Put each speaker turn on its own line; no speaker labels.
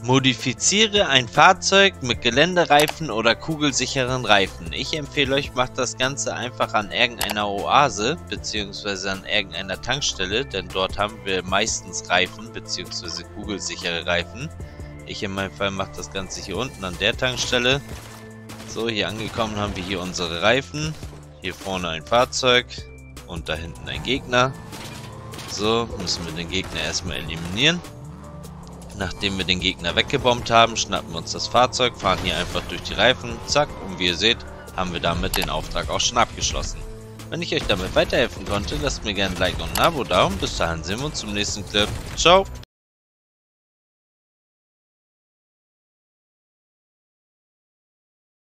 Modifiziere ein Fahrzeug mit Geländereifen oder kugelsicheren Reifen. Ich empfehle euch, macht das Ganze einfach an irgendeiner Oase bzw. an irgendeiner Tankstelle, denn dort haben wir meistens Reifen bzw. kugelsichere Reifen. Ich in meinem Fall mache das Ganze hier unten an der Tankstelle. So, hier angekommen haben wir hier unsere Reifen. Hier vorne ein Fahrzeug und da hinten ein Gegner. So, müssen wir den Gegner erstmal eliminieren. Nachdem wir den Gegner weggebombt haben, schnappen wir uns das Fahrzeug, fahren hier einfach durch die Reifen, zack, und wie ihr seht, haben wir damit den Auftrag auch schon abgeschlossen. Wenn ich euch damit weiterhelfen konnte, lasst mir gerne ein Like und ein Abo da und bis dahin sehen wir uns zum nächsten Clip. Ciao!